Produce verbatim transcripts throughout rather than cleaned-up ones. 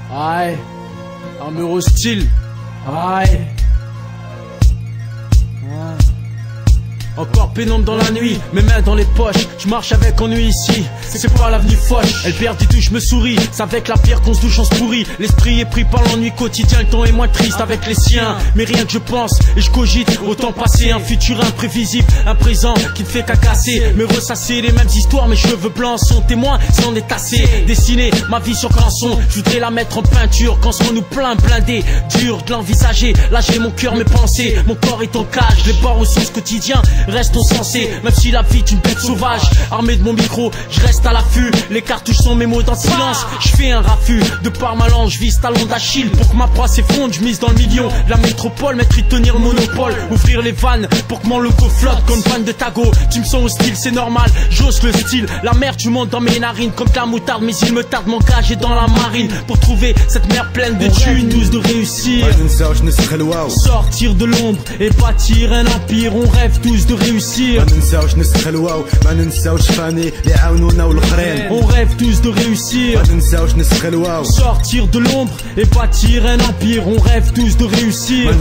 Aïe, armure hostile. Aïe. Encore pénombre dans la nuit, mes mains dans les poches. Je marche avec ennui ici, c'est pas l'avenue Foch. Elle perd du tout, je me souris. C'est avec la pierre qu'on se douche, on se pourrit. L'esprit est pris par l'ennui quotidien, le temps est moins triste avec les siens. Mais rien que je pense et je cogite, autant passer. Un futur imprévisible, un présent qui ne fait qu'à casser. Me ressasser les mêmes histoires, mes cheveux blancs sont témoins, c'en est assez. Dessiner ma vie sur canson, je voudrais la mettre en peinture. Quand seront nous plein, blindés, dur de l'envisager. Là j'ai mon cœur, mes pensées, mon corps est en cage. Les barres au sens quotidien restons sensés, même si la vie est une bête sauvage. Armé de mon micro, je reste à l'affût. Les cartouches sont mes mots dans le silence. Je fais un raffut, de par ma langue, je vise talon d'Achille. Pour que ma proie s'effondre, je mise dans le million. La métropole, mettre y tenir le monopole. Ouvrir les vannes pour que mon logo flotte comme fan de Tago. Tu me sens hostile, c'est normal, j'ose le style. La merde, tu montes dans mes narines comme de la moutarde. Mais il me tarde, mon gage est dans la marine. Pour trouver cette mer pleine de thunes, douce de réussir. Sortir de l'ombre et bâtir un empire. On rêve tous de réussir. On rêve tous de réussir. Sortir de l'ombre et bâtir un empire. On rêve tous de réussir.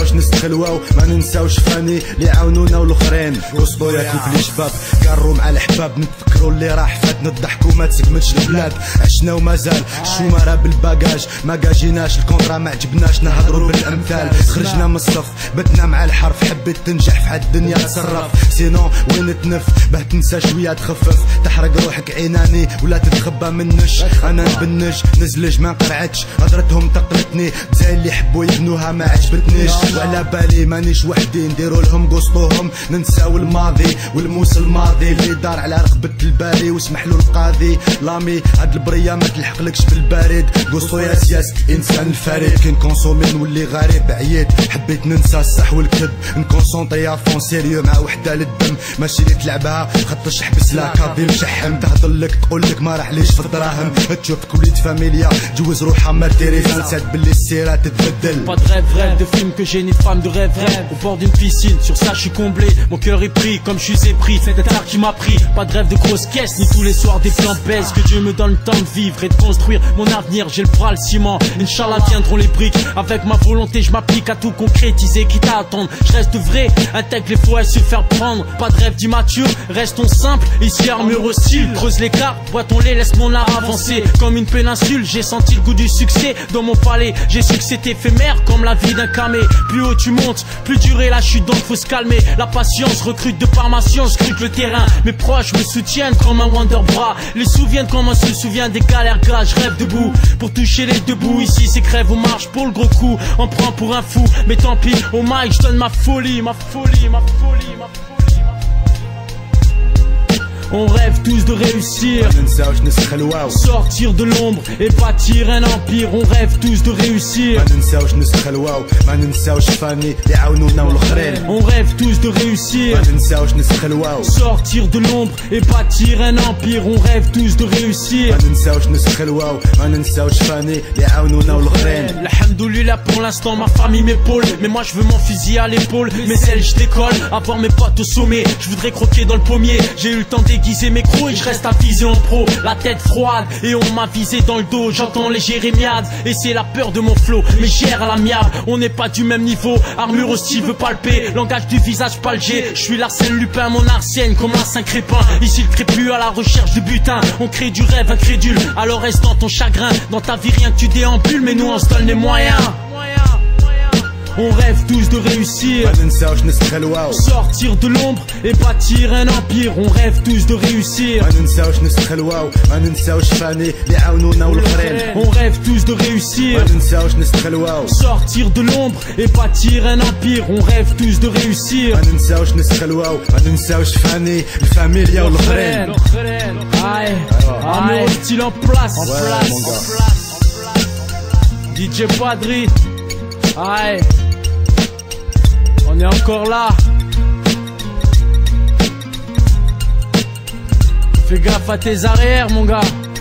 قروا مع الحباب نتفكروا اللي راح فاتنا الضحك وما تسقمتش البلاد. عشنا ومازال الشومره بالباجاج ما كاجيناش الكونترا ما عجبناش نهضروا بالامثال. خرجنا من الصف بتنا مع الحرف حبيت تنجح في حد الدنيا تصرف. سينون وين تنف باه تنسى شويه تخفف تحرق روحك عيناني ولا تتخبى منش. انا نبنج نزلج ما نقرعتش هضرتهم تقلتني زي اللي حبوا يبنوها ما عجبتنيش. وعلى بالي مانيش وحدي نديروا لهم قسطوهم ننساو الماضي والموس الماضي اللي دار على رقبة الباري واسمح له القاضي. لامي هاد البرية ما تلحقلكش في البارد. قصو يا سياسة انسان الفريد كي نكونسومي نولي غريب عييت حبيت ننسى الصح والكذب نكونسونطري افون سيريو مع وحدة للدم ماشي اللي تلعبها خطش حبس لا كاضي مشحم تهضرلك تقولك ما راحليش في الدراهم. تشوفك وليد فاميليا جوز روحها ما تيريزان ساد باللي السيرة تتبدل. Pas de rêve, rêve de film que j'ai ni de femme de rêve, rêve au bord d'une piscine, sur ça je suis comblé. Mon cœur est pris comme je suis épris, c'est tard qui m'a pris. Pas de rêve de grosses caisses, ni tous les soirs des plans baisse. Que Dieu me donne le temps de vivre et de construire mon avenir. J'ai le bras, le ciment, Inch'Allah viendront les briques. Avec ma volonté je m'applique à tout concrétiser, quitte à attendre. Je reste vrai, intègre les fois et se faire prendre. Pas de rêve d'immature, restons simples, ici armure hostile. Creuse l'écart, bois-ton-les, laisse mon art avancer. Comme une péninsule, j'ai senti le goût du succès. Dans mon palais, j'ai su que c'est éphémère comme la vie d'un camé. Plus haut tu montes, plus dur est la chute, donc faut se calmer. La patience recrute de par ma science, scrute le terrain. Mes proches me soutiennent comme un wonder bras. Les souviennent comme on se souvient des galères grâce. Je rêve debout pour toucher les deux bouts. Ici c'est crève ou marche pour le gros coup. On prend pour un fou, mais tant pis. Au mic je donne ma folie, ma folie, ma folie, ma folie. On rêve tous de réussir. Sortir de l'ombre et bâtir un empire. On rêve tous de réussir. On rêve tous de réussir. Sortir de l'ombre et bâtir un empire. On rêve tous de réussir. Alhamdoulilah pour l'instant ma famille m'épaule. Mais moi je veux mon fusil à l'épaule. Mes ailes je décolle, avoir mes potes au sommet. Je voudrais croquer dans le pommier. J'ai eu le temps déguiser mes crocs et je reste à viser en pro. La tête froide et on m'a visé dans le dos. J'entends les jérémiades et c'est la peur de mon flow. Mais gère à l'amiable, on n'est pas du même niveau. Armure aussi veut palper, langage du visage palgé. Je suis l'Arsène Lupin, mon arsène comme un Saint-Crépin. Ici le crépus à la recherche du butin. On crée du rêve incrédule, alors reste dans ton chagrin. Dans ta vie rien que tu déambules, mais nous on se donne les moyens. On rêve tous de réussir. Sortir de l'ombre et bâtir un empire. On rêve tous de réussir. On rêve tous de réussir. Sortir de l'ombre et bâtir un empire. On rêve tous de réussir. Aïe, armure hostile en place. En place. D J Padri. Aïe, on est encore là. Fais gaffe à tes arrières mon gars.